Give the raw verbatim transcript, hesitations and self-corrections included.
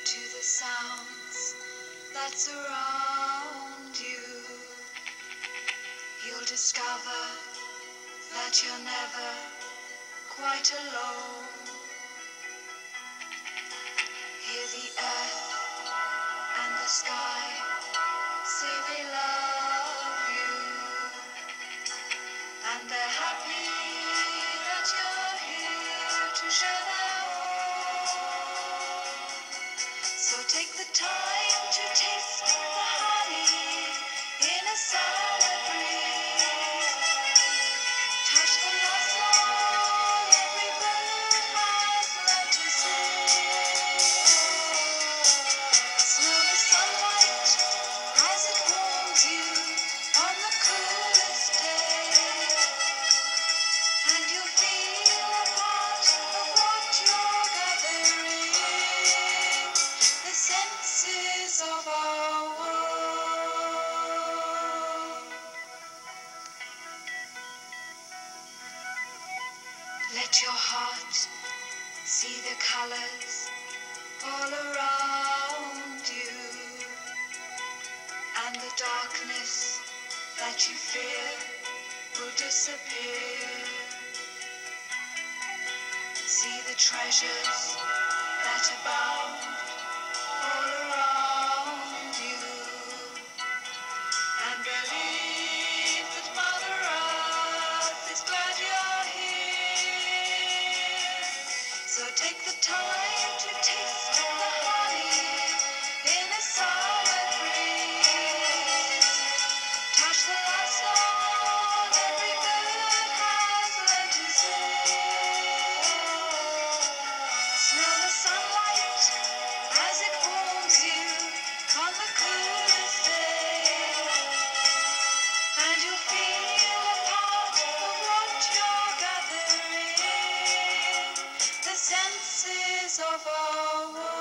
to the sounds that surround you. You'll discover that you're never quite alone. Hear the earth and the sky say they love you, and they're happy that you're here to share their home. So take the time to taste the honey in a summer breeze. Touch the blossom every bird has learned to sing. Smell the sunlight as it warms you on the coolest day, and you'll feel a part of what you're gathering, the senses of our world. Let your heart see the colors all around you, and the darkness that you fear will disappear. See the treasures that abound all around you, and believe that Mother Earth is glad you're here. So take the time to taste the honey in a summer breeze. Touch the last song every bird has learned to sing. Smell the sunlight as it warms you on the coolest day, and you'll feel a part of what you're gathering, the senses of our world.